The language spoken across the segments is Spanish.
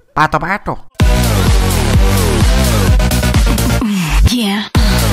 Pato, pato. Yeah.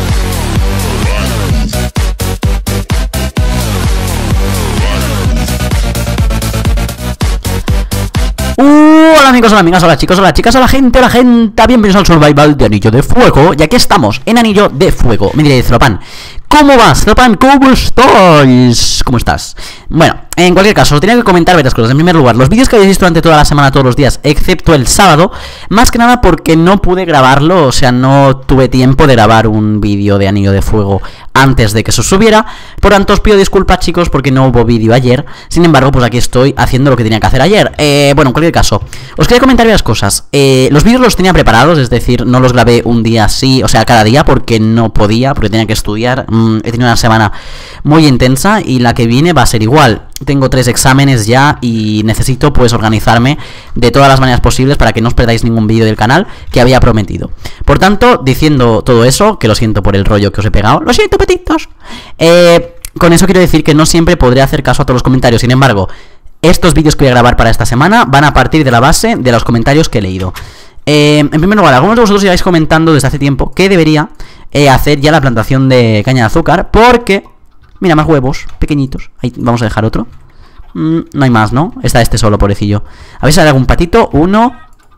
Hola amigos, hola amigas, hola chicos, hola chicas, hola gente, bienvenidos al Survival de Anillo de Fuego. Y aquí estamos, en Anillo de Fuego. Me diréis, Zelopan, ¿cómo vas? Zelopan, ¿cómo estáis? ¿Cómo estás? Bueno, en cualquier caso, os tenía que comentar varias cosas. En primer lugar, los vídeos que habéis visto durante toda la semana, todos los días, excepto el sábado, más que nada porque no pude grabarlo, o sea, no tuve tiempo de grabar un vídeo de Anillo de Fuego antes de que se subiera. Por tanto, os pido disculpas, chicos, porque no hubo vídeo ayer. Sin embargo, pues aquí estoy haciendo lo que tenía que hacer ayer. Bueno, en cualquier caso, os quería comentar varias cosas. Los vídeos los tenía preparados, es decir, no los grabé un día así, o sea, cada día, porque no podía, porque tenía que estudiar. He tenido una semana muy intensa y la que viene va a ser igual. Tengo 3 exámenes ya y necesito pues organizarme de todas las maneras posibles para que no os perdáis ningún vídeo del canal que había prometido. Por tanto, diciendo todo eso, que lo siento por el rollo que os he pegado, lo siento, petitos, con eso quiero decir que no siempre podré hacer caso a todos los comentarios. Sin embargo, estos vídeos que voy a grabar para esta semana van a partir de la base de los comentarios que he leído. En primer lugar, algunos de vosotros ya vais comentando desde hace tiempo que debería hacer ya la plantación de caña de azúcar, porque... Mira, más huevos, pequeñitos. Ahí vamos a dejar otro. No hay más, ¿no? Está este solo, pobrecillo. A ver si hay algún patito. 1,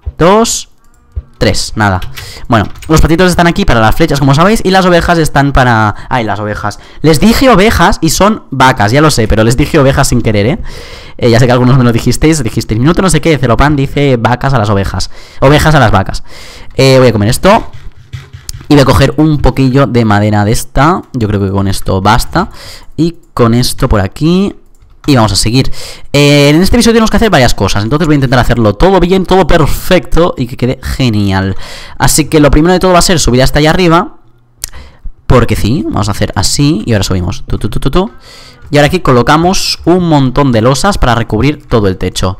2, 3, nada. Bueno, los patitos están aquí para las flechas, como sabéis. Y las ovejas están para... Ay, las ovejas. Les dije ovejas y son vacas, ya lo sé. Pero les dije ovejas sin querer, ya sé que algunos me lo dijisteis. Minuto no sé qué, Zelopan dice vacas a las ovejas. Ovejas a las vacas. Voy a comer esto. Y voy a coger un poquillo de madera de esta. Yo creo que con esto basta. Y con esto por aquí. Y vamos a seguir. En este episodio tenemos que hacer varias cosas. Entonces voy a intentar hacerlo todo bien, todo perfecto. Y que quede genial. Así que lo primero de todo va a ser subir hasta allá arriba. Porque sí, vamos a hacer así. Y ahora subimos. Y ahora aquí colocamos un montón de losas para recubrir todo el techo.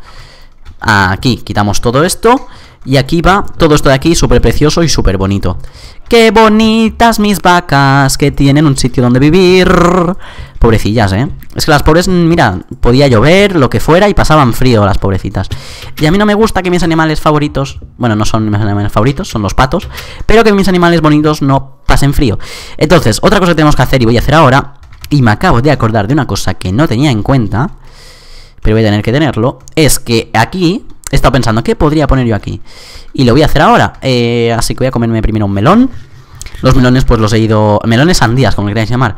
Aquí quitamos todo esto. Y aquí va todo esto de aquí, súper precioso y súper bonito. ¡Qué bonitas mis vacas! Que tienen un sitio donde vivir. Pobrecillas, ¿eh? Es que las pobres, mira, podía llover, lo que fuera, y pasaban frío las pobrecitas. Y a mí no me gusta que mis animales favoritos... Bueno, no son mis animales favoritos, son los patos. Pero que mis animales bonitos no pasen frío. Entonces, otra cosa que tenemos que hacer y voy a hacer ahora... Y me acabo de acordar de una cosa que no tenía en cuenta... Pero voy a tener que tenerlo... Es que aquí... He estado pensando, ¿qué podría poner yo aquí? Y lo voy a hacer ahora. Así que voy a comerme primero un melón. Los melones pues los he ido... Melones sandías, como le queráis llamar.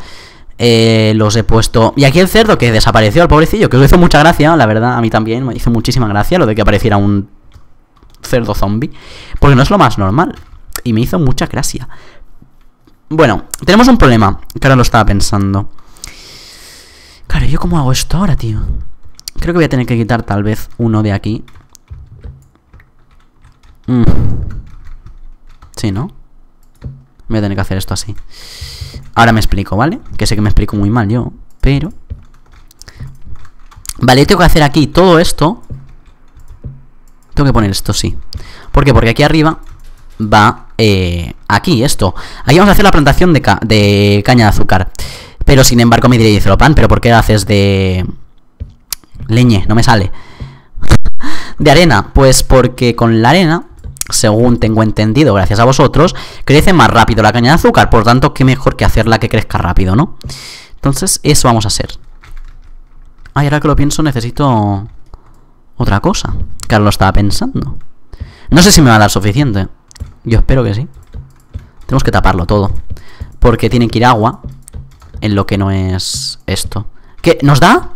Los he puesto... Y aquí el cerdo que desapareció, el pobrecillo, que os hizo mucha gracia, la verdad. A mí también me hizo muchísima gracia lo de que apareciera un cerdo zombie. Porque no es lo más normal. Y me hizo mucha gracia. Bueno, tenemos un problema, que ahora lo estaba pensando. Claro, ¿yo cómo hago esto ahora, tío? Creo que voy a tener que quitar tal vez uno de aquí. Sí, ¿no? Voy a tener que hacer esto así. Ahora me explico, ¿vale? Que sé que me explico muy mal yo, pero... Vale, tengo que hacer aquí todo esto. Tengo que poner esto, sí. ¿Por qué? Porque aquí arriba va... aquí, esto. Aquí vamos a hacer la plantación de caña de azúcar. Pero sin embargo me diréis, Zelopan, ¿pero por qué haces de... leñe? No me sale. De arena, pues porque con la arena... Según tengo entendido, gracias a vosotros, crece más rápido la caña de azúcar. Por tanto, qué mejor que hacerla que crezca rápido, ¿no? Entonces, eso vamos a hacer. Ay, ahora que lo pienso, necesito otra cosa. Que ahora lo estaba pensando. No sé si me va a dar suficiente. Yo espero que sí. Tenemos que taparlo todo. Porque tiene que ir agua en lo que no es esto. ¿Qué? ¿Nos da?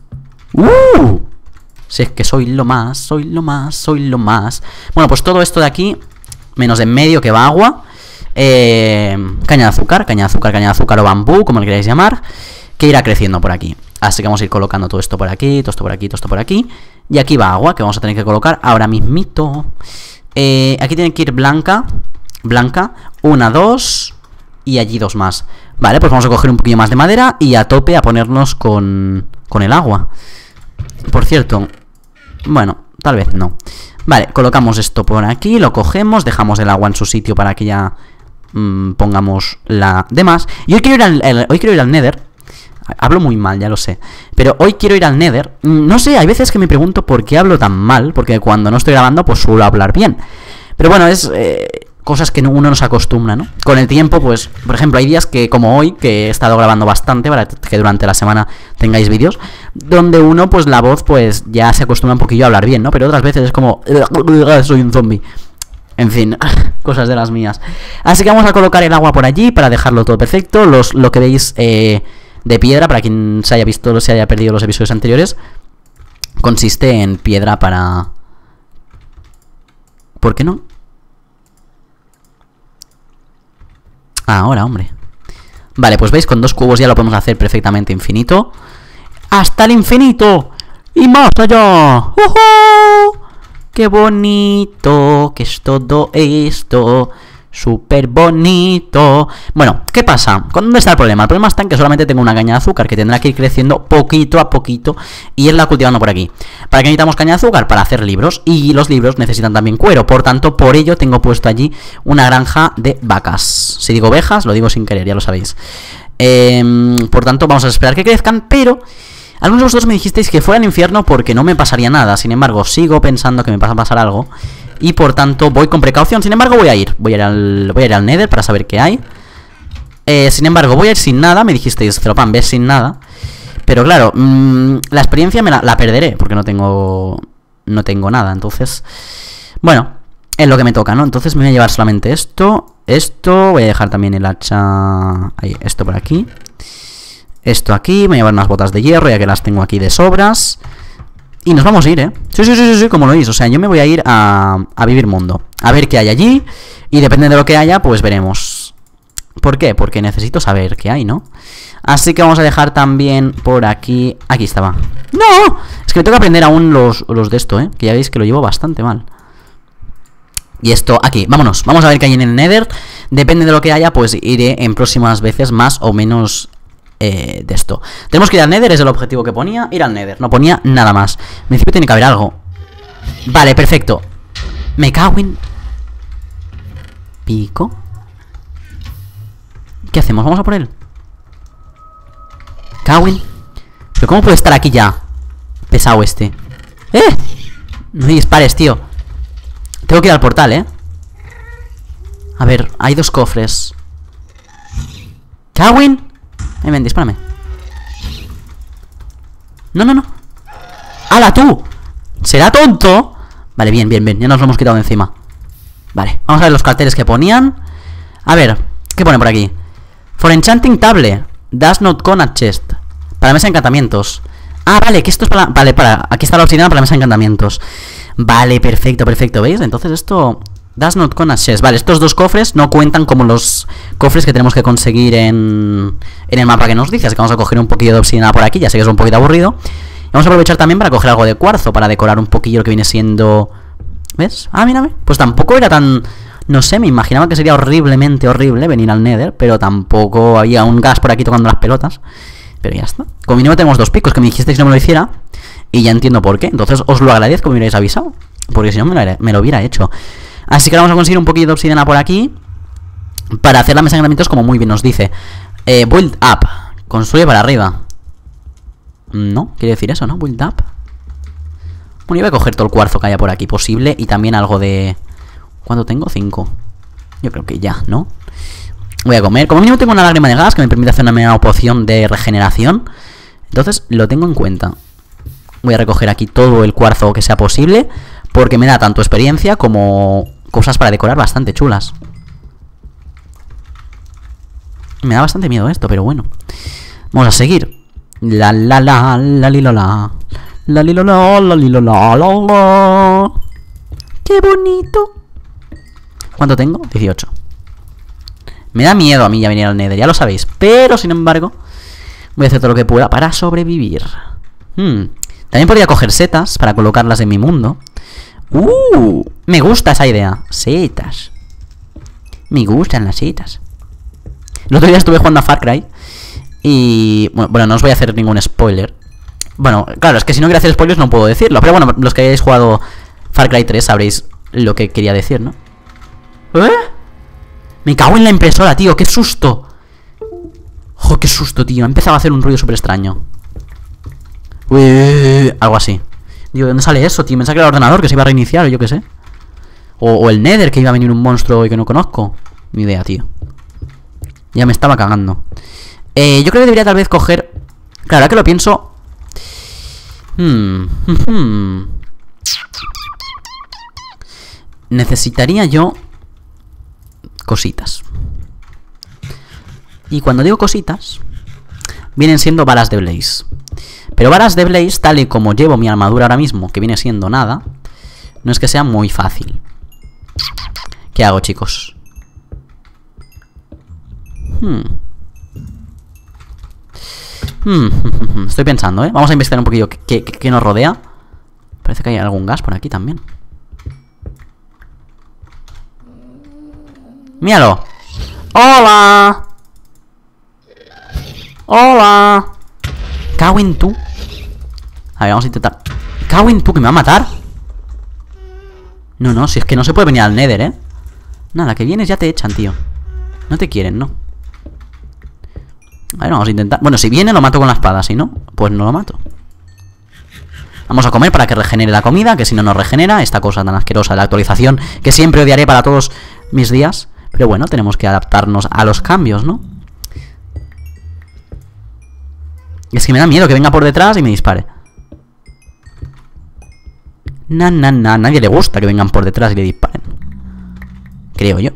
Si es que soy lo más, soy lo más, soy lo más. Bueno, pues todo esto de aquí, menos en medio que va agua. Caña de azúcar, caña de azúcar, caña de azúcar o bambú, como le queráis llamar, que irá creciendo por aquí. Así que vamos a ir colocando todo esto por aquí, todo esto por aquí, todo esto por aquí. Y aquí va agua, que vamos a tener que colocar ahora mismito. Aquí tiene que ir blanca, blanca, 1, 2 y allí 2 más. Vale, pues vamos a coger un poquillo más de madera y a tope a ponernos con el agua. Por cierto... Bueno, tal vez no. Vale, colocamos esto por aquí, lo cogemos, dejamos el agua en su sitio para que ya pongamos la demás. Y hoy quiero ir al Nether Hablo muy mal, ya lo sé. Pero hoy quiero ir al Nether. No sé, hay veces que me pregunto por qué hablo tan mal. Porque cuando no estoy grabando, pues suelo hablar bien. Pero bueno, es cosas que uno no se acostumbra, ¿no? Con el tiempo, pues, por ejemplo, hay días que, como hoy, que he estado grabando bastante para que durante la semana tengáis vídeos, donde uno, pues, la voz, pues, ya se acostumbra un poquillo a hablar bien, ¿no? Pero otras veces es como... soy un zombie. En fin, cosas de las mías. Así que vamos a colocar el agua por allí para dejarlo todo perfecto. Lo que veis de piedra, para quien se haya visto, se haya perdido los episodios anteriores, consiste en piedra para... ¿Por qué no? Ahora, hombre. Vale, pues veis, con 2 cubos ya lo podemos hacer perfectamente infinito. ¡Hasta el infinito! ¡Y más allá! ¡Uhú! ¡Qué bonito que es todo esto! ¡Súper bonito! Bueno, ¿qué pasa? ¿Dónde está el problema? El problema está en que solamente tengo una caña de azúcar que tendrá que ir creciendo poquito a poquito y irla cultivando por aquí. ¿Para qué necesitamos caña de azúcar? Para hacer libros, y los libros necesitan también cuero. Por tanto, por ello tengo puesto allí una granja de vacas. Si digo ovejas, lo digo sin querer, ya lo sabéis. Por tanto, vamos a esperar que crezcan, pero... Algunos de vosotros me dijisteis que fuera al infierno porque no me pasaría nada. Sin embargo, sigo pensando que me va a pasar algo. Y por tanto, voy con precaución. Sin embargo, voy a ir al Nether para saber qué hay. Sin embargo, voy a ir sin nada. Me dijisteis, Celopan, ves sin nada. Pero claro, la experiencia me la perderé porque no tengo nada. Entonces, bueno, es lo que me toca, ¿no? Entonces me voy a llevar solamente esto. Voy a dejar también el hacha... Ahí, esto por aquí. Esto aquí, me voy a llevar unas botas de hierro, ya que las tengo aquí de sobras. Y nos vamos a ir, ¿eh? Sí, como lo veis. O sea, yo me voy a ir a vivir mundo. A ver qué hay allí. Y depende de lo que haya, pues veremos. ¿Por qué? Porque necesito saber qué hay, ¿no? Así que vamos a dejar también por aquí... Aquí estaba. ¡No! Es que me tengo que aprender aún los de esto, ¿eh? Que ya veis que lo llevo bastante mal. Y esto, aquí, vámonos. Vamos a ver qué hay en el Nether. Depende de lo que haya, pues iré en próximas veces más o menos... de esto. Tenemos que ir al Nether, es el objetivo que ponía. Ir al Nether, no ponía nada más. En principio tiene que haber algo. Vale, perfecto. Me cago en... Pico. ¿Qué hacemos? ¿Vamos a por él? Cagüen. ¿Pero cómo puede estar aquí ya? Pesado este. No me dispares, tío. Tengo que ir al portal, A ver, hay 2 cofres. Cagüen. Ven, dispárame. No. ¡Hala, tú! ¿Será tonto? Vale, bien. Ya nos lo hemos quitado de encima. Vale, vamos a ver los carteles que ponían. A ver, ¿qué pone por aquí? For enchanting table. Does not con a chest. Para mesa de encantamientos. Ah, vale, que esto es para... Vale, aquí está la obsidiana para la mesa de encantamientos. Vale, perfecto, ¿veis? Entonces esto... Does not con a chest. Vale, estos 2 cofres no cuentan como los cofres que tenemos que conseguir en el mapa que nos dice. Así que vamos a coger un poquillo de obsidiana por aquí. Ya sé que es un poquito aburrido. Y vamos a aprovechar también para coger algo de cuarzo, para decorar un poquillo lo que viene siendo... ¿Ves? Ah, mírame. Pues tampoco era tan... No sé, me imaginaba que sería horriblemente horrible venir al Nether, pero tampoco había un gas por aquí tocando las pelotas. Pero ya está. Como mínimo tenemos 2 picos que me dijisteis que no me lo hiciera. Y ya entiendo por qué. Entonces os lo agradezco que me hubierais avisado. Porque si no me lo hubiera hecho. Así que ahora vamos a conseguir un poquito de obsidiana por aquí para hacer la mesa de encantamientos como muy bien nos dice. Build up. Construye para arriba. No, quiere decir eso, ¿no? Build up. Bueno, yo voy a coger todo el cuarzo que haya por aquí posible. Y también algo de... ¿Cuánto tengo? 5. Yo creo que ya, ¿no? Voy a comer. Como mínimo tengo una lágrima de gas que me permite hacer una poción de regeneración. Entonces lo tengo en cuenta. Voy a recoger aquí todo el cuarzo que sea posible, porque me da tanto experiencia como cosas para decorar bastante chulas. Me da bastante miedo esto, pero bueno. Vamos a seguir. La li la la. La li la la, la li la la. ¡Qué bonito! ¿Cuánto tengo? 18. Me da miedo a mí ya venir al Nether, ya lo sabéis. Pero, sin embargo, voy a hacer todo lo que pueda para sobrevivir. También podría coger setas para colocarlas en mi mundo. Me gusta esa idea. Setas. Me gustan las setas. El otro día estuve jugando a Far Cry. Y... bueno, no os voy a hacer ningún spoiler. Bueno, claro, es que si no quiero hacer spoilers no puedo decirlo. Pero bueno, los que hayáis jugado Far Cry 3 sabréis lo que quería decir, ¿no? Me cago en la impresora, tío, qué susto. ¡Oh, qué susto, tío! Ha empezado a hacer un ruido súper extraño. Uy, algo así. Digo, ¿de dónde sale eso, tío? Pensaba que era el ordenador que se iba a reiniciar o yo qué sé. O el Nether, que iba a venir un monstruo y que no conozco. Ni idea, tío. Ya me estaba cagando. Yo creo que debería tal vez coger... Claro, ahora que lo pienso... Necesitaría yo... cositas. Y cuando digo cositas... vienen siendo balas de Blaze. Pero balas de Blaze, tal y como llevo mi armadura ahora mismo, que viene siendo nada, no es que sea muy fácil. ¿Qué hago, chicos? Estoy pensando, ¿eh? Vamos a investigar un poquillo qué nos rodea. Parece que hay algún gas por aquí también. ¡Míralo! ¡Hola! ¡Hola! Cago en tú. A ver, vamos a intentar. Cago en tú, que me va a matar. No, si es que no se puede venir al Nether, ¿eh? Nada, que vienes ya te echan, tío. No te quieren, ¿no? A ver, vamos a intentar. Bueno, si viene lo mato con la espada. Si no, pues no lo mato. Vamos a comer para que regenere la comida, que si no regenera. Esta cosa tan asquerosa de la actualización, que siempre odiaré para todos mis días. Pero bueno, tenemos que adaptarnos a los cambios, ¿no? Es que me da miedo que venga por detrás y me dispare. Nadie le gusta que vengan por detrás y le disparen. Creo yo.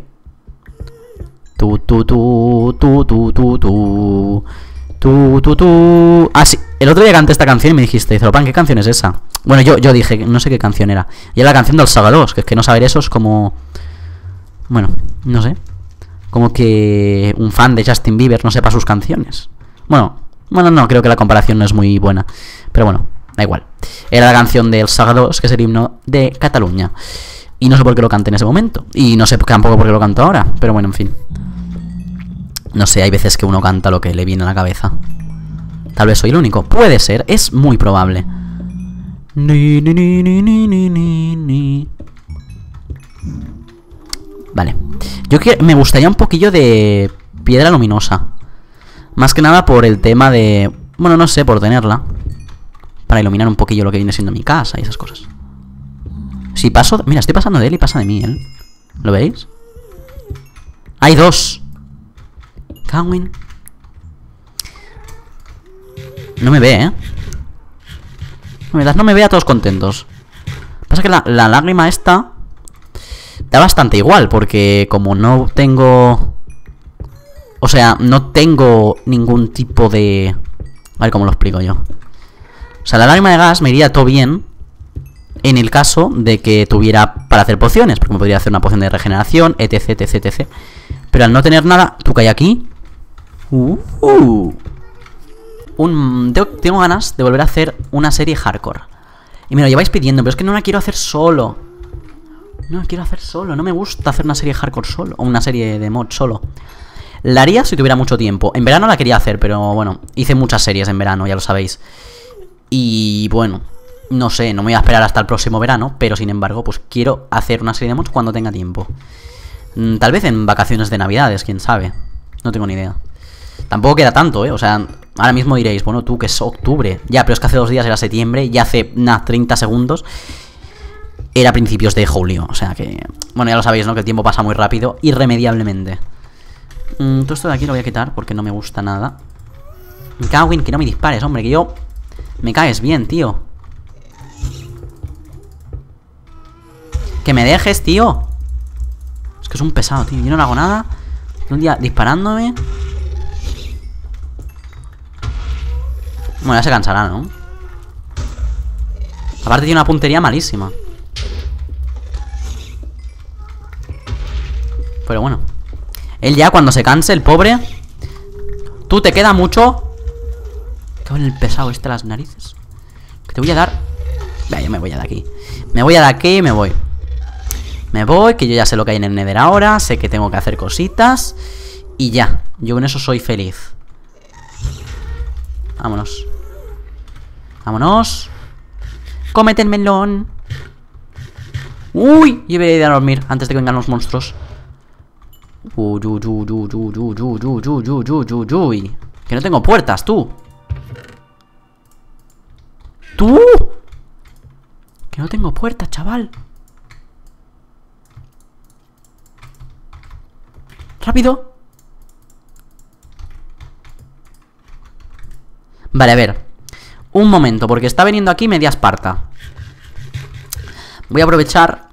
Ah, sí. El otro día canté esta canción y me dijiste, Zelopan, ¿qué canción es esa? Bueno, yo dije, no sé qué canción era. Y era la canción del Saga 2, que es que no saber eso es como... Bueno, no sé. Como que un fan de Justin Bieber no sepa sus canciones. Bueno, no, creo que la comparación no es muy buena. Pero bueno, da igual. Era la canción del Saga 2, que es el himno de Cataluña. Y no sé por qué lo canté en ese momento. Y no sé tampoco por qué lo canto ahora. Pero bueno, en fin. No sé, hay veces que uno canta lo que le viene a la cabeza. Tal vez soy el único. Puede ser, es muy probable. Vale. Me gustaría un poquillo de piedra luminosa. Más que nada por el tema de... Bueno, no sé, por tenerla. Para iluminar un poquillo lo que viene siendo mi casa y esas cosas. Si paso... Mira, estoy pasando de él y pasa de mí, ¿eh? ¿Lo veis? Hay dos. Cagüín. No me ve, ¿eh? No me ve a todos contentos. Pasa que la lágrima esta da bastante igual, porque como no tengo... O sea, no tengo ningún tipo de... A ver cómo lo explico yo. O sea, la lágrima de gas me iría todo bien en el caso de que tuviera para hacer pociones, porque me podría hacer una poción de regeneración, etc. Pero al no tener nada, ¿tú qué hay aquí? Tengo ganas de volver a hacer una serie hardcore. Y me lo lleváis pidiendo, pero es que no la quiero hacer solo. No la quiero hacer solo, no me gusta hacer una serie hardcore solo. O una serie de mod solo. La haría si tuviera mucho tiempo. En verano la quería hacer, pero bueno, hice muchas series en verano, ya lo sabéis. Y bueno, no sé, no me voy a esperar hasta el próximo verano, pero sin embargo, pues quiero hacer una serie de mods cuando tenga tiempo. Tal vez en vacaciones de navidades, quién sabe. No tengo ni idea. Tampoco queda tanto, o sea, ahora mismo diréis, bueno, tú que es octubre. Ya, pero es que hace 2 días era septiembre y hace, 30 segundos era principios de julio. O sea que, bueno, ya lo sabéis, ¿no? Que el tiempo pasa muy rápido, irremediablemente. Todo esto de aquí lo voy a quitar porque no me gusta nada. Cagüín, que no me dispares, hombre, que yo... Me caes bien, tío. Que me dejes, tío. Es que es un pesado, tío. Yo no le hago nada. Un día disparándome. Bueno, ya se cansará, ¿no? Aparte tiene una puntería malísima. Pero bueno. Él ya cuando se canse, el pobre. ¿Tú te queda mucho? ¿Qué va en el pesado este las narices? Que te voy a dar... Vaya, yo me voy de aquí. Me voy de aquí y me voy. Me voy, que yo ya sé lo que hay en el Nether ahora. Sé que tengo que hacer cositas. Y ya, yo con eso soy feliz. Vámonos. Vámonos. Cómete el melón. Uy, yo voy a ir a dormir antes de que vengan los monstruos. Que no tengo puertas, tú. ¡Tú! Que no tengo puertas, chaval. ¡Rápido! Vale, a ver. Un momento, porque está viniendo aquí media Esparta. Voy a aprovechar.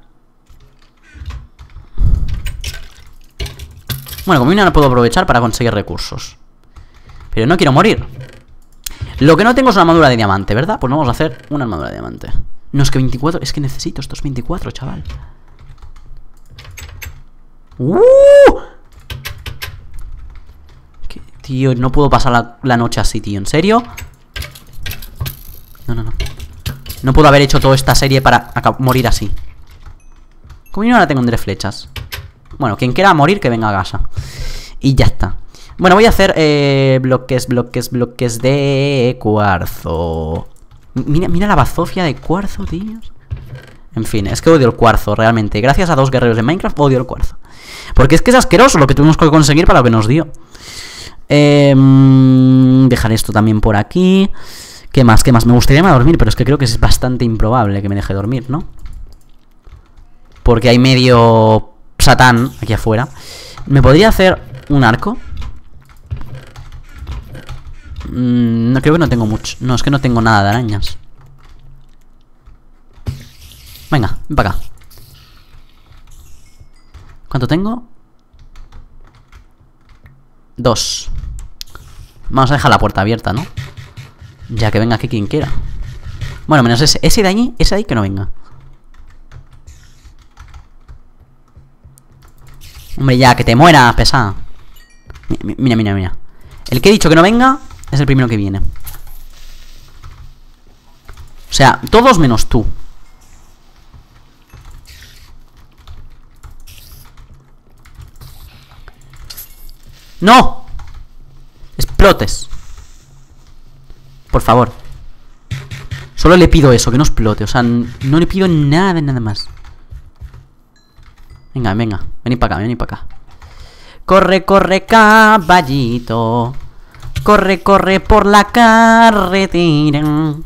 Bueno, como no puedo aprovechar para conseguir recursos. Pero no quiero morir. Lo que no tengo es una armadura de diamante, ¿verdad? Pues vamos a hacer una armadura de diamante. No, es que 24, es que necesito estos 24, chaval. Tío, no puedo pasar la noche así, tío. ¿En serio? No, no, no. No puedo haber hecho toda esta serie para morir así. Como yo ahora tengo 3 flechas. Bueno, quien quiera morir, que venga a casa. Y ya está. Bueno, voy a hacer bloques de cuarzo. Mira la bazofia de cuarzo, tíos. En fin, es que odio el cuarzo, realmente. Gracias a 2 guerreros de Minecraft, odio el cuarzo. Porque es que es asqueroso lo que tuvimos que conseguir para lo que nos dio. Dejar esto también por aquí. ¿Qué más? ¿Qué más? Me gustaría irme a dormir, pero es que creo que es bastante improbable que me deje dormir, ¿no? Porque hay medio satán aquí afuera. ¿Me podría hacer un arco? No, creo que no tengo mucho. No, es que no tengo nada de arañas. Venga, ven para acá. ¿Cuánto tengo? 2. Vamos a dejar la puerta abierta, ¿no? Ya que venga aquí quien quiera. Bueno, menos ese de allí, ese de ahí que no venga. Hombre, ya, que te muera, pesada. Mira, mira, mira. El que he dicho que no venga es el primero que viene. O sea, todos menos tú. ¡No! Explotes. Por favor. Solo le pido eso, que no explote. O sea, no le pido nada, nada más. Venga, venga. Venid para acá, venid para acá. Corre, corre, caballito. Corre, corre por la carretera.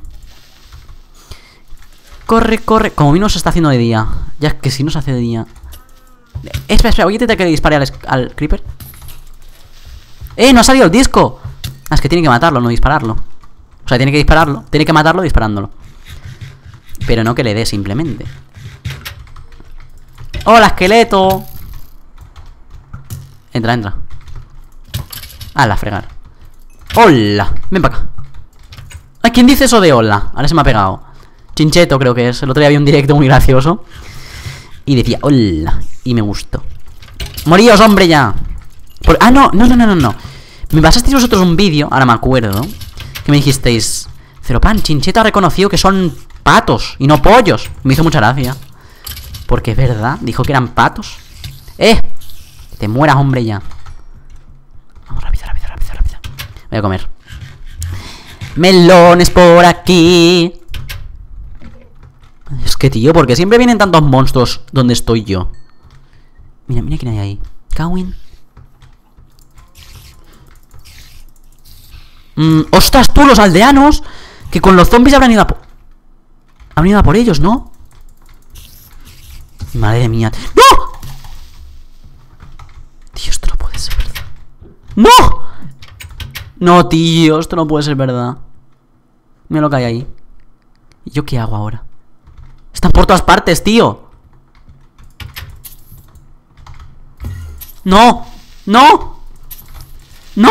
Corre, corre. Como vino se está haciendo de día. Ya es que si no se hace de día. Espera, espera, voy a intentar que le dispare al creeper. No ha salido el disco. Ah, es que tiene que matarlo, no dispararlo. O sea, tiene que dispararlo. Tiene que matarlo disparándolo. Pero no que le dé simplemente. ¡Hola, esqueleto! Entra, entra. ¡Hala, fregar! ¡Hola! Ven para acá. Ay, ¿quién dice eso de hola? Ahora se me ha pegado. Chincheto creo que es. El otro día había un directo muy gracioso y decía hola. Y me gustó. ¡Moríos, hombre, ya! Ah, no, no, no, no, no. Me pasasteis vosotros un vídeo, ahora me acuerdo, que me dijisteis: Zeropan, Chincheto ha reconocido que son patos y no pollos. Me hizo mucha gracia. Porque es verdad, dijo que eran patos. Que te mueras, hombre, ya. Vamos, rápido, rápido, rápido, rápido. Voy a comer melones por aquí. Es que, tío, porque siempre vienen tantos monstruos donde estoy yo. Mira, mira quién hay ahí. Cawin. ¡Ostras, tú, los aldeanos! Que con los zombies habrán ido a por ellos, ¿no? Madre mía. ¡No! Tío, esto no puede ser verdad. ¡No! No, tío, esto no puede ser verdad. Mira lo que hay ahí. ¿Y yo qué hago ahora? Están por todas partes, tío. ¡No! ¡No! ¡No!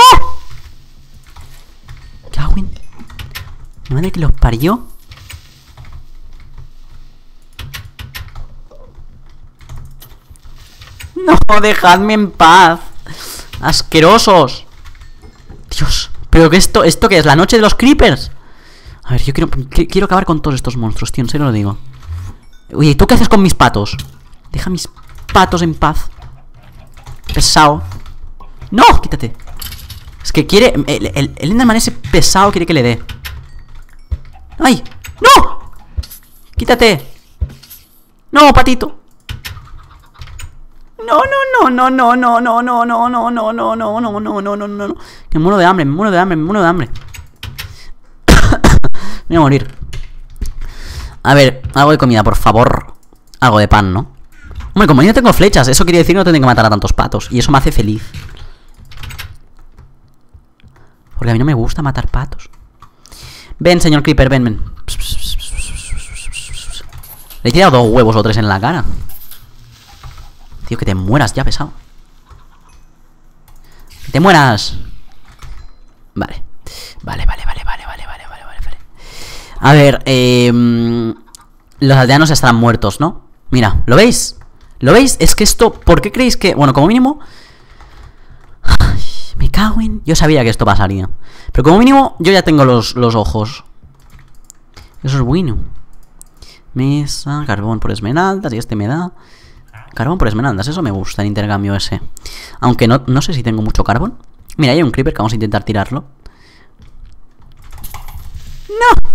Cawin. Mi madre que los parió. No, dejadme en paz. Asquerosos. Dios. Pero que esto que es la noche de los creepers. A ver, yo quiero acabar con todos estos monstruos, tío, en serio lo digo. Oye, ¿y tú qué haces con mis patos? Deja mis patos en paz. Pesado. ¡No! Quítate. Es que quiere... El Enderman ese pesado quiere que le dé. ¡Ay! ¡No! ¡Quítate! ¡No, patito! No, no, no, no, no, no, no, no, no, no, no, no, no, no, no, no, no, no. Que me muero de hambre, me muero de hambre, me muero de hambre. Me voy a morir. A ver, algo de comida, por favor. Algo de pan, ¿no? Hombre, como yo no tengo flechas, eso quiere decir que no tengo que matar a tantos patos. Y eso me hace feliz. Porque a mí no me gusta matar patos. Ven, señor Creeper, ven, ven. Le he tirado 2 huevos o 3 en la cara. Tío, que te mueras ya, pesado. ¡Que te mueras! Vale. Vale. A ver, los aldeanos estarán muertos, ¿no? Mira, ¿lo veis? ¿Lo veis? Es que esto... ¿Por qué creéis que...? Bueno, como mínimo... Ay, me cago en... Yo sabía que esto pasaría. Pero como mínimo, yo ya tengo los ojos. Eso es bueno. Mesa, carbón por esmeraldas. Y este me da... Carbón por esmeraldas, eso me gusta, el intercambio ese. Aunque no sé si tengo mucho carbón. Mira, hay un creeper que vamos a intentar tirarlo. ¡No!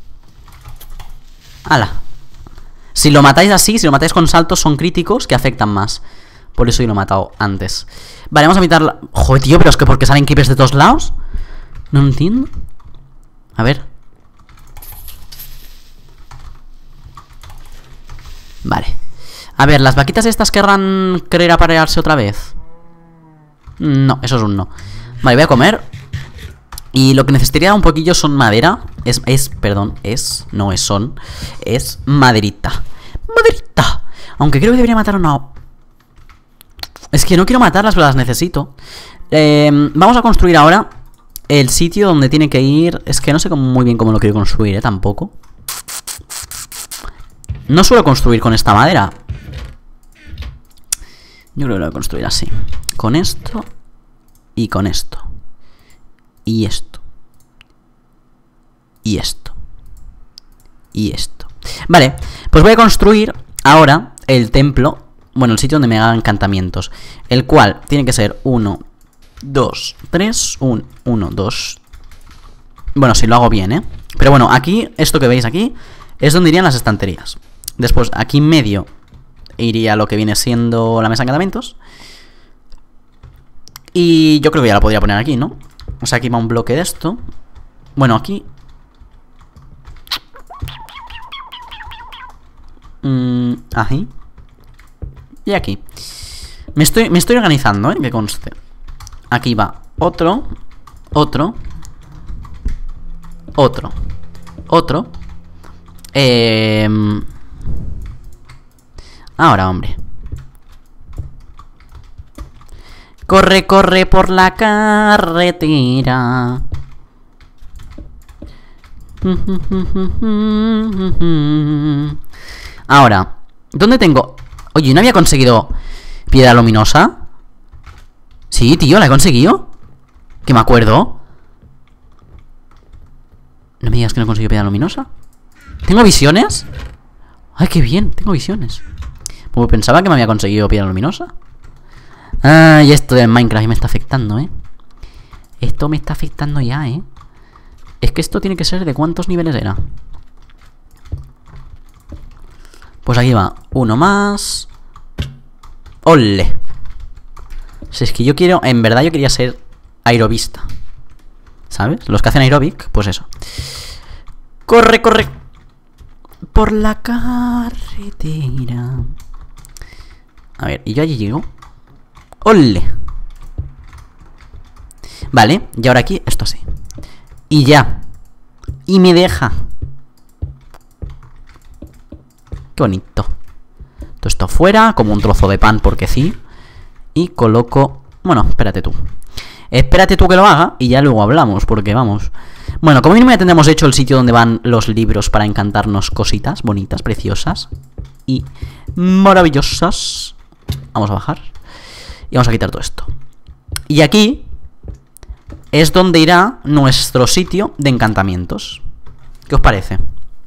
¡Hala! Si lo matáis así, si lo matáis con saltos, son críticos que afectan más. Por eso yo lo he matado antes. Vale, vamos a evitar... Joder, tío, pero es que ¿por qué salen creepers de todos lados? No entiendo. A ver. Vale. A ver, ¿las vaquitas estas querrán querer aparearse otra vez? No, eso es un no. Vale, voy a comer. Y lo que necesitaría un poquillo son madera. Es maderita. ¡Maderita! Aunque creo que debería matar una... Es que no quiero matarlas, pero las necesito. Vamos a construir ahora el sitio donde tiene que ir. Es que no sé muy bien cómo lo quiero construir, tampoco. No suelo construir con esta madera. Yo creo que lo voy a construir así. Con esto. Y con esto. Y esto. Y esto. Y esto. Vale, pues voy a construir ahora el templo. Bueno, el sitio donde me hagan encantamientos. El cual tiene que ser 1, 2, 3, 1, 2. Bueno, si lo hago bien, ¿eh? Pero bueno, aquí, esto que veis aquí es donde irían las estanterías. Después, aquí en medio iría lo que viene siendo la mesa de encantamientos. Y yo creo que ya la podría poner aquí, ¿no? O sea, aquí va un bloque de esto. Bueno, aquí... Ahí. Y aquí. Me estoy organizando, que conste. Aquí va otro. Otro. Otro. Otro. Ahora, hombre. Corre, corre por la carretera. Ahora, ¿dónde tengo? Oye, ¿no había conseguido piedra luminosa? Sí, tío, la he conseguido. Que me acuerdo. No me digas que no he conseguido piedra luminosa. ¿Tengo visiones? Ay, qué bien, tengo visiones. Pues pensaba que me había conseguido piedra luminosa. Ay, esto de Minecraft me está afectando, Esto me está afectando ya, Es que esto tiene que ser... ¿De cuántos niveles era? Pues aquí va, uno más. ¡Ole! Si es que yo quiero... En verdad yo quería ser aerobista, ¿sabes? Los que hacen aeróbic, pues eso. ¡Corre, corre! Por la carretera. A ver, ¿y yo allí llego? ¡Ole! Vale, y ahora aquí, esto así. Y ya. Y me deja. Qué bonito. Todo esto fuera, como un trozo de pan, porque sí. Y coloco... Bueno, espérate tú. Espérate tú que lo haga y ya luego hablamos, porque vamos... Bueno, como mínimo ya tendremos hecho el sitio donde van los libros para encantarnos cositas bonitas, preciosas y maravillosas. Vamos a bajar. Y vamos a quitar todo esto. Y aquí es donde irá nuestro sitio de encantamientos. ¿Qué os parece?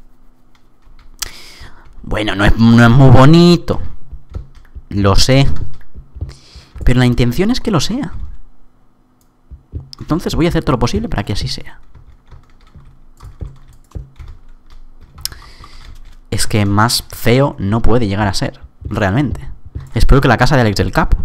Bueno, no es muy bonito. Lo sé. Pero la intención es que lo sea. Entonces voy a hacer todo lo posible para que así sea. Es que más feo no puede llegar a ser, realmente. Espero que la casa de Alex del Cap.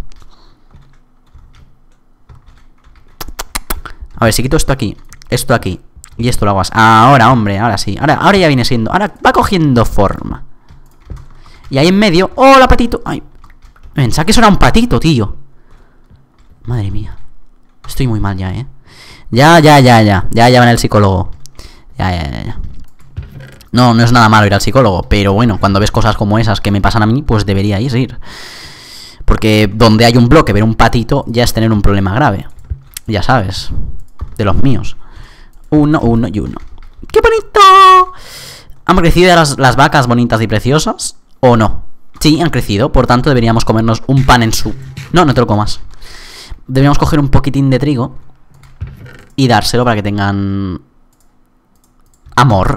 A ver, si quito esto aquí y esto lo hago así. Ahora, hombre, ahora sí. Ahora ya viene siendo. Ahora va cogiendo forma. Y ahí en medio. ¡Hola, patito! Ay, pensaba que eso era un patito, tío. Madre mía. Estoy muy mal ya, ¿eh? Ya van el psicólogo. Ya. No es nada malo ir al psicólogo, pero bueno, cuando ves cosas como esas que me pasan a mí, pues deberíais ir. Porque donde hay un bloque, ver un patito ya es tener un problema grave. Ya sabes. De los míos. Uno y uno. ¡Qué bonito! ¿Han crecido ya las vacas bonitas y preciosas? ¿O no? Sí, han crecido. Por tanto, deberíamos comernos un pan en su... No te lo comas. Deberíamos coger un poquitín de trigo y dárselo para que tengan... amor.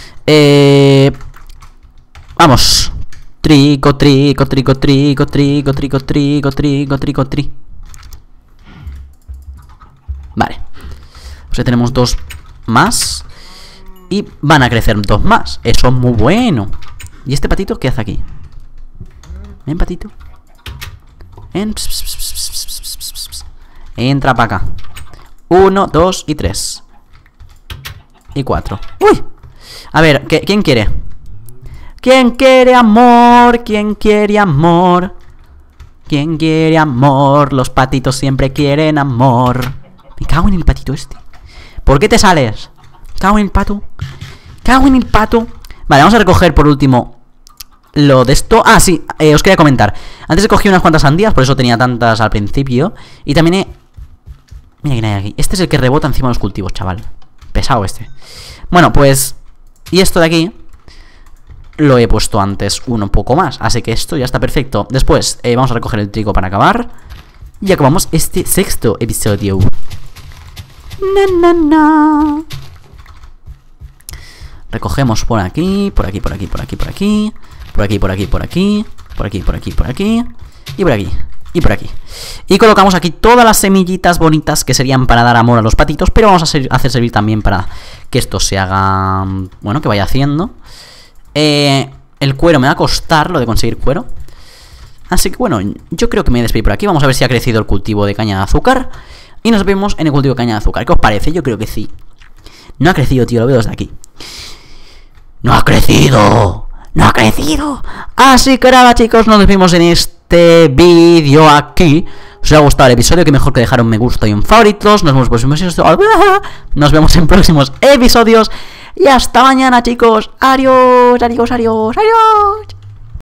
Vamos. Trigo. Vale. Pues ya tenemos 2 más. Y van a crecer 2 más. Eso es muy bueno. ¿Y este patito qué hace aquí? Ven, patito. Entra para acá. 1, 2 y 3. Y 4. ¡Uy! A ver, ¿quién quiere? ¿Quién quiere amor? ¿Quién quiere amor? ¿Quién quiere amor? Los patitos siempre quieren amor. Me cago en el patito este. ¿Por qué te sales? Cago en el pato. Vale, vamos a recoger por último lo de esto. Ah, sí, os quería comentar. Antes he cogido unas cuantas sandías, por eso tenía tantas al principio. Y también he... Mira quién hay aquí. Este es el que rebota encima de los cultivos, chaval. Pesado este. Bueno, pues... Y esto de aquí lo he puesto antes un poco más. Así que esto ya está perfecto. Después vamos a recoger el trigo para acabar. Y acabamos este 6º episodio. Recogemos por aquí. Por aquí. Y por aquí. Y colocamos aquí todas las semillitas bonitas que serían para dar amor a los patitos. Pero vamos a hacer servir también para que esto se haga... Bueno, que vaya haciendo. El cuero me va a costar lo de conseguir cuero. Así que bueno, yo creo que me voy a despedir por aquí. Vamos a ver si ha crecido el cultivo de caña de azúcar. Y nos vemos en el cultivo de caña de azúcar. ¿Qué os parece? Yo creo que sí. No ha crecido, tío, lo veo desde aquí. ¡No ha crecido! Así que nada, chicos, nos vemos en este vídeo aquí. Si os ha gustado el episodio, que mejor que dejar un me gusta y un favoritos. Nos vemos en próximos episodios. Y hasta mañana, chicos. Adiós.